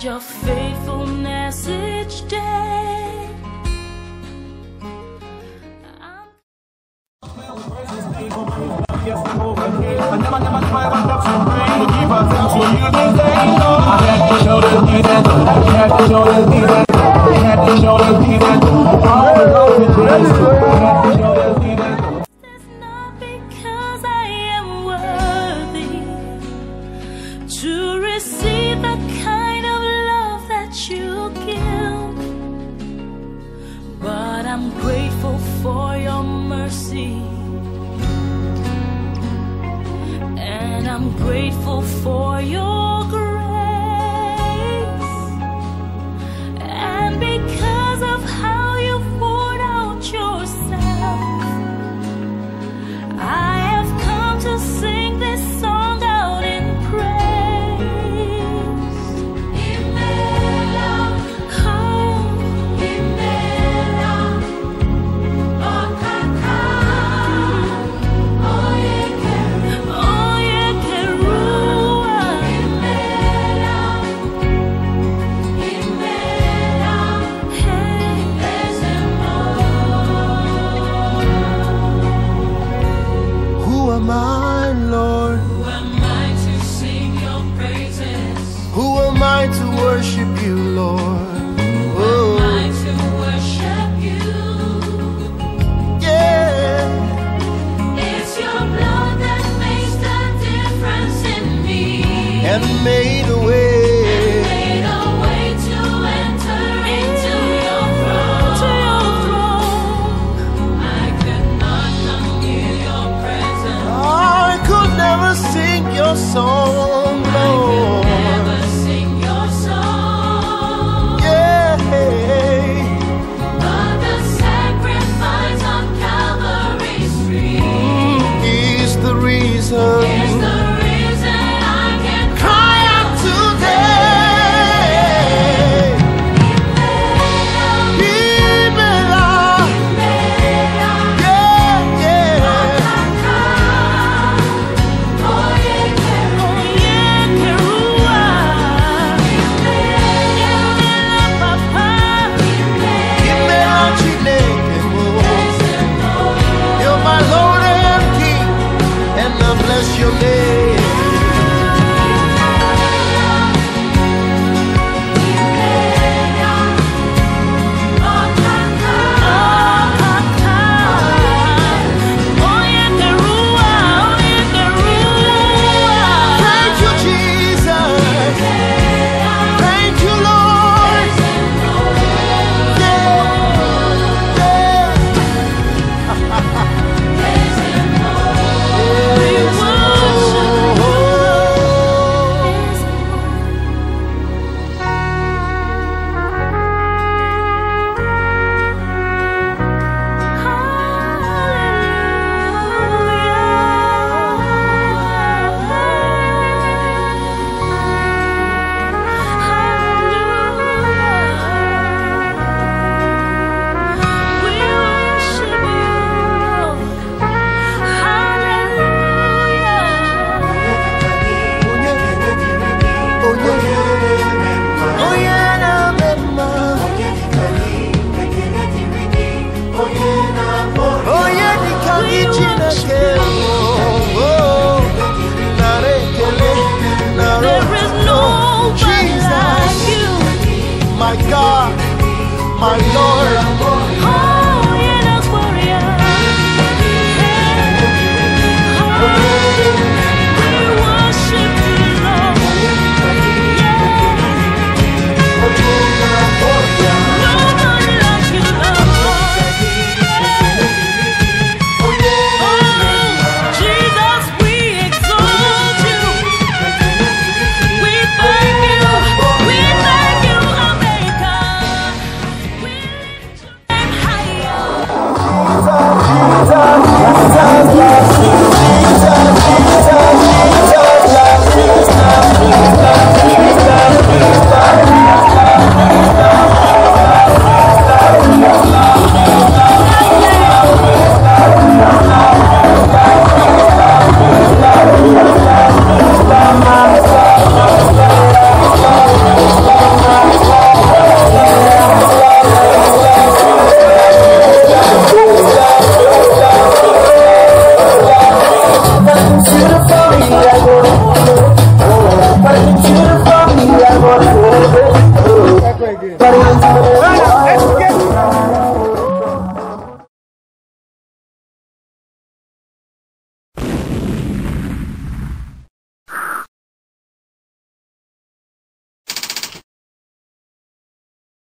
and your faithfulness each day. It's not because I am worthy to receive the kind of love that you give, but I'm grateful for your mercy, and I'm grateful for your grace, and because of how you poured out yourself, I have come to sing this song out in praise. Imela, oh, Imela, Okaka, Oye Kerua, Imela, hey, Who am I, Lord? who am I to sing your praises? Who am I to worship you, Lord? Oh, I to worship you. yeah. It's your blood that makes the difference in me, And made a way. made a way to enter into your throne. I could not come near your presence. I could never sing your song, Lord. Never sing your song. Yeah. But the sacrifice of Calvary's tree Is the reason. is the reason I can Cry out today. Imela. Yeah, yeah. Imela Chineke mo. You're my Lord and King, and I bless your name. Thank you, Jesus. Thank you, Lord. My God, my Lord.